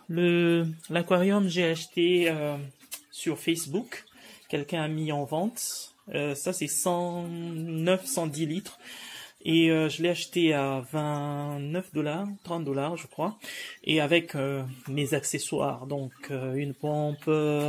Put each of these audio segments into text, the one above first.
L'aquarium, j'ai acheté sur Facebook. Quelqu'un a mis en vente. Ça, c'est 110 litres. Et je l'ai acheté à 29 dollars, 30 dollars, je crois. Et avec mes accessoires, donc une pompe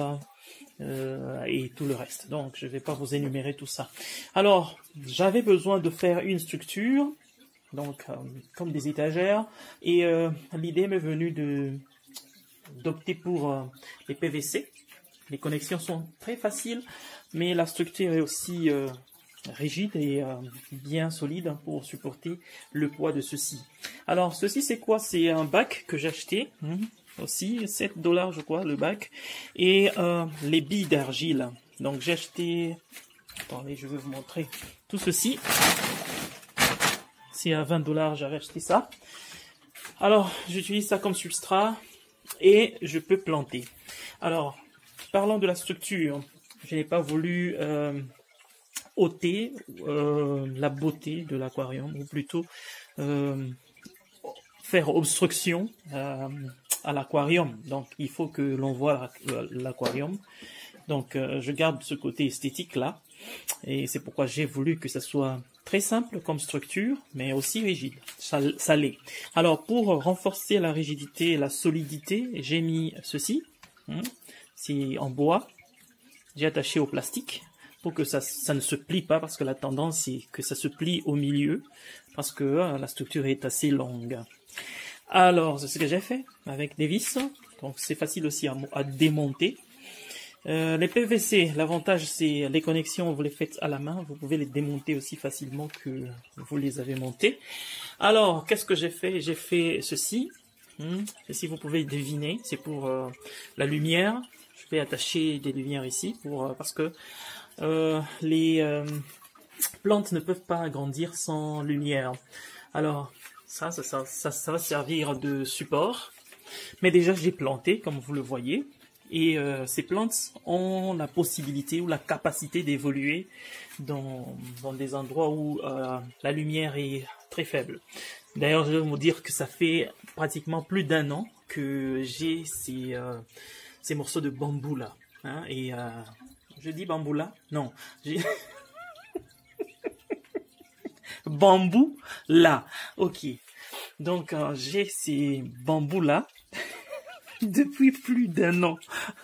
et tout le reste. Donc, je vais pas vous énumérer tout ça. Alors, j'avais besoin de faire une structure, donc comme des étagères. Et l'idée m'est venue d'opter pour les PVC. Les connexions sont très faciles, mais la structure est aussi rigide et bien solide pour supporter le poids de ceci. Alors, ceci c'est quoi? C'est un bac que j'ai acheté, aussi 7 dollars je crois le bac, et les billes d'argile. Donc j'ai acheté, attendez, je vais vous montrer tout ceci. C'est à 20 dollars, j'avais acheté ça. Alors, j'utilise ça comme substrat et je peux planter. Alors, parlant de la structure, je n'ai pas voulu ôter la beauté de l'aquarium, ou plutôt faire obstruction à l'aquarium. Donc il faut que l'on voit l'aquarium. Donc je garde ce côté esthétique là, et c'est pourquoi j'ai voulu que ça soit très simple comme structure, mais aussi rigide. Ça l'est. Alors pour renforcer la rigidité et la solidité, j'ai mis ceci. C'est en bois. J'ai attaché au plastique pour que ça ne se plie pas, parce que la tendance c'est que ça se plie au milieu, parce que la structure est assez longue. Alors, c'est ce que j'ai fait avec des vis, donc c'est facile aussi à démonter. Les PVC, l'avantage c'est les connexions, vous les faites à la main, vous pouvez les démonter aussi facilement que vous les avez montés. Alors, qu'est-ce que j'ai fait? J'ai fait ceci. Ceci, vous pouvez deviner, c'est pour la lumière. Je vais attacher des lumières ici parce que les plantes ne peuvent pas grandir sans lumière. Alors ça va servir de support. Mais déjà j'ai planté, comme vous le voyez, et ces plantes ont la possibilité ou la capacité d'évoluer dans des endroits où la lumière est très faible. D'ailleurs, je vais vous dire que ça fait pratiquement plus d'1 an que j'ai ces morceaux de bambou là, et je dis bambou là? Non, j'ai bambou là. Ok. Donc j'ai ces bambous là depuis plus d'1 an.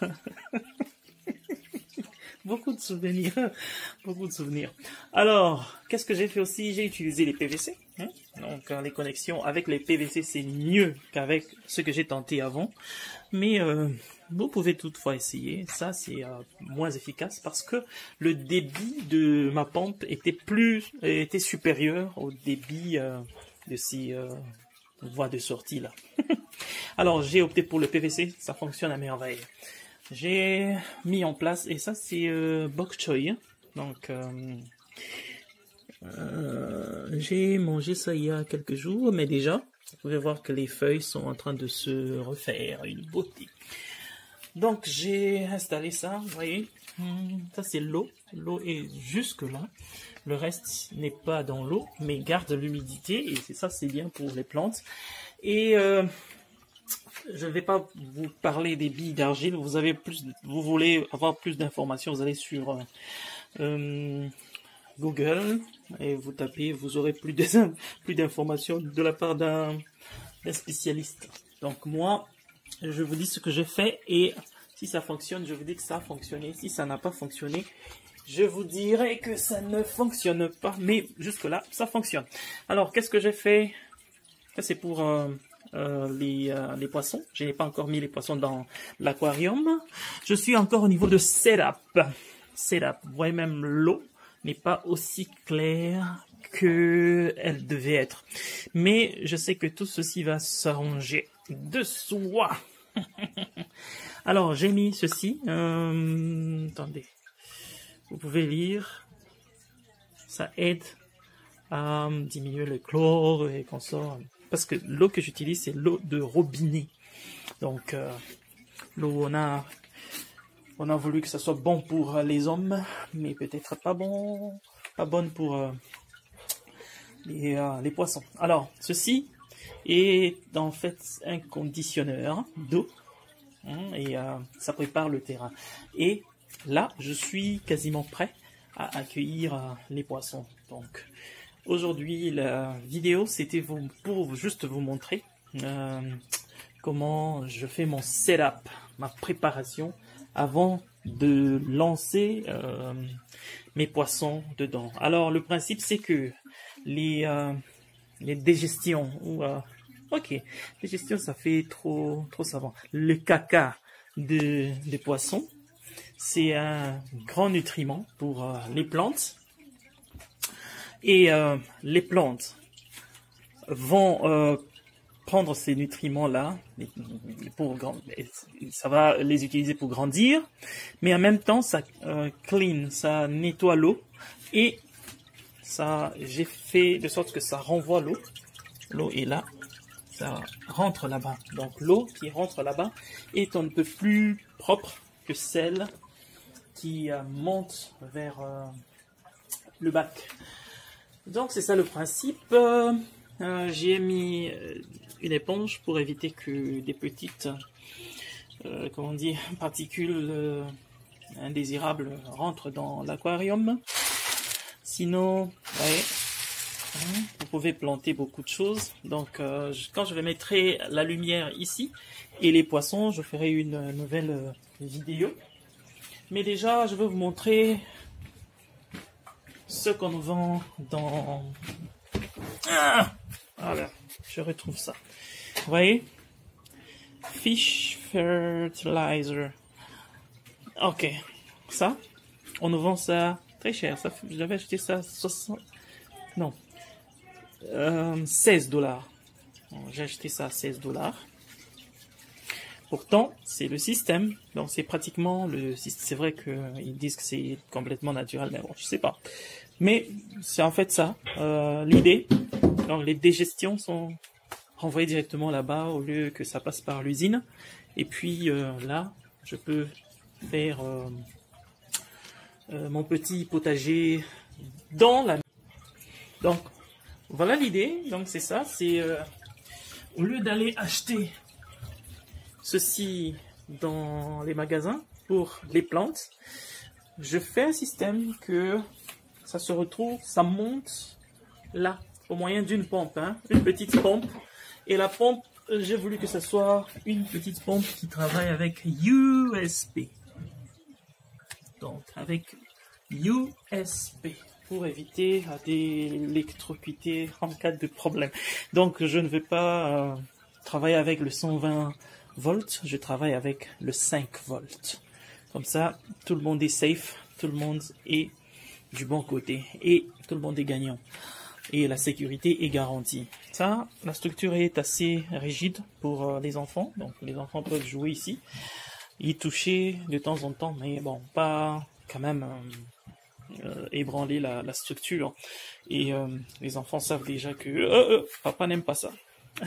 Beaucoup de souvenirs, beaucoup de souvenirs. Alors, qu'est-ce que j'ai fait aussi? J'ai utilisé les PVC. Donc, les connexions avec les PVC, c'est mieux qu'avec ce que j'ai tenté avant. Mais vous pouvez toutefois essayer. Ça, c'est moins efficace parce que le débit de ma pompe était supérieur au débit de ces voies de sortie là. Alors, j'ai opté pour le PVC. Ça fonctionne à merveille. J'ai mis en place, et ça c'est bok choy, donc j'ai mangé ça il y a quelques jours, mais déjà vous pouvez voir que les feuilles sont en train de se refaire, une beauté. Donc j'ai installé ça, vous voyez, ça c'est l'eau est jusque là, le reste n'est pas dans l'eau mais garde l'humidité, et c'est bien pour les plantes. Et je ne vais pas vous parler des billes d'argile. Vous voulez avoir plus d'informations, vous allez sur Google et vous tapez, vous aurez plus d'informations de la part d'un spécialiste. Donc moi, je vous dis ce que j'ai fait, et si ça fonctionne, je vous dis que ça a fonctionné. Si ça n'a pas fonctionné, je vous dirai que ça ne fonctionne pas. Mais jusque là, ça fonctionne. Alors, qu'est-ce que j'ai fait? Ça c'est pour les poissons. Je n'ai pas encore mis les poissons dans l'aquarium. Je suis encore au niveau de setup. Vous voyez, même l'eau n'est pas aussi claire que elle devait être. Mais je sais que tout ceci va s'arranger de soi. Alors, j'ai mis ceci. Attendez. Vous pouvez lire. Ça aide à diminuer le chlore et consorts. Parce que l'eau que j'utilise, c'est l'eau de robinet. Donc, l'eau, on a voulu que ça soit bon pour les hommes, mais peut-être pas bonne pour les poissons. Alors, ceci est en fait un conditionneur d'eau. hein, et ça prépare le terrain. Et là, je suis quasiment prêt à accueillir les poissons. Donc, aujourd'hui, la vidéo, c'était pour juste vous montrer comment je fais mon setup, ma préparation avant de lancer mes poissons dedans. Alors, le principe, c'est que les digestions, ok, digestion, ça fait trop savant. Le caca des poissons, c'est un grand nutriment pour les plantes. Et les plantes vont prendre ces nutriments-là, ça va les utiliser pour grandir, mais en même temps, ça clean, ça nettoie l'eau, et ça, j'ai fait de sorte que ça renvoie l'eau. L'eau est là, ça rentre là-bas. Donc l'eau qui rentre là-bas est un peu plus propre que celle qui monte vers le bac. Donc c'est ça le principe. J'ai mis une éponge pour éviter que des petites comment dire, particules indésirables rentrent dans l'aquarium. Sinon, ouais, vous pouvez planter beaucoup de choses. Donc quand je vais mettre la lumière ici et les poissons, je ferai une nouvelle vidéo. Mais déjà, je vais vous montrer ce qu'on vend dans... voilà, je retrouve ça. Vous voyez? Fish fertilizer. Ok, ça, on nous vend ça très cher. Ça, j'avais acheté ça 60... Non, 16 $. J'ai acheté ça à 16 $. Pourtant, c'est le système, donc c'est pratiquement le système. C'est vrai qu'ils disent que c'est complètement naturel, mais bon, je sais pas. Mais c'est en fait ça, l'idée. Donc les digestions sont renvoyées directement là-bas au lieu que ça passe par l'usine. Et puis là, je peux faire mon petit potager dans la... Donc voilà l'idée. Donc c'est ça, c'est au lieu d'aller acheter ceci dans les magasins pour les plantes, je fais un système que ça se retrouve, ça monte là, au moyen d'une pompe, hein, une petite pompe. Et la pompe, j'ai voulu que ce soit une petite pompe qui travaille avec USB. Donc avec USB pour éviter d'électrocuter en cas de problème. Donc je ne vais pas travailler avec le 120 volts, je travaille avec le 5 volts. Comme ça, tout le monde est safe, tout le monde est du bon côté et tout le monde est gagnant. Et la sécurité est garantie. Ça, la structure est assez rigide pour les enfants. Donc les enfants peuvent jouer ici, y toucher de temps en temps, mais bon, pas quand même ébranler la structure. Et les enfants savent déjà que papa n'aime pas ça.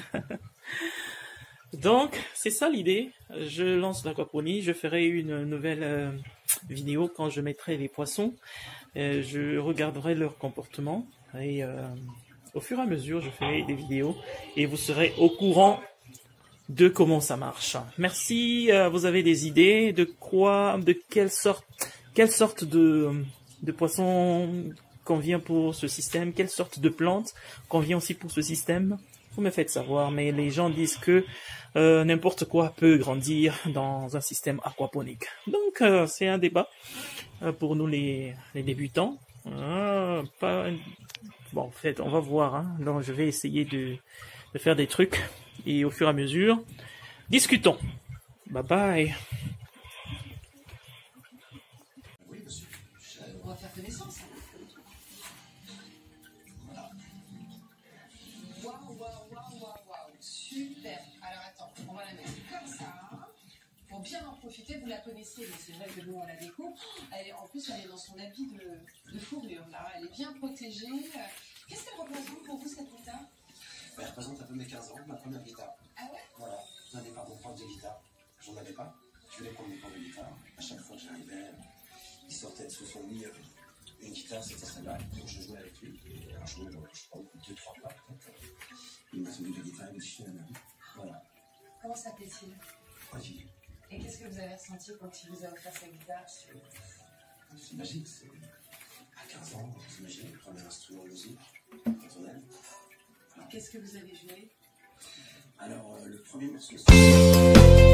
Donc, c'est ça l'idée. Je lance l'aquaponie. Je ferai une nouvelle vidéo quand je mettrai les poissons. Je regarderai leur comportement et au fur et à mesure, je ferai des vidéos et vous serez au courant de comment ça marche. Merci. Vous avez des idées de quelle sorte de poisson convient pour ce système? Quelle sorte de plante convient aussi pour ce système? Vous me faites savoir, mais les gens disent que n'importe quoi peut grandir dans un système aquaponique. Donc, c'est un débat pour nous les débutants. Bon, en fait, on va voir. Hein. Donc, je vais essayer de faire des trucs et au fur et à mesure, discutons. Bye bye. On va faire connaissance. Waouh. Super. Alors attends, on va la mettre comme ça. Pour bien en profiter, vous la connaissez, mais c'est vrai que nous on la découvre. En plus, elle est dans son habit de fourrure là. Elle est bien protégée. Qu'est-ce qu'elle représente pour vous cette guitare? Elle représente un peu mes 15 ans, ma première guitare. Ah ouais? Voilà, un départ mon prof de guitare. J'en avais pas. Je voulais prendre mon prof de guitare. À chaque fois que j'arrivais, il sortait de sous son lit une guitare, c'était celle-là. Donc je jouais avec lui. Et un jour, je crois, 2-3 fois, il m'a soumis la guitare et je suis la même. Voilà. Comment s'appelait-il? Olivier. Et qu'est-ce que vous avez ressenti quand il vous a offert sa guitare? C'est magique, c'est... À 15 ans, vous imaginez le premier instrument de musique, quand on aime. Qu'est-ce que vous avez joué? Alors, le premier morceau, c'est...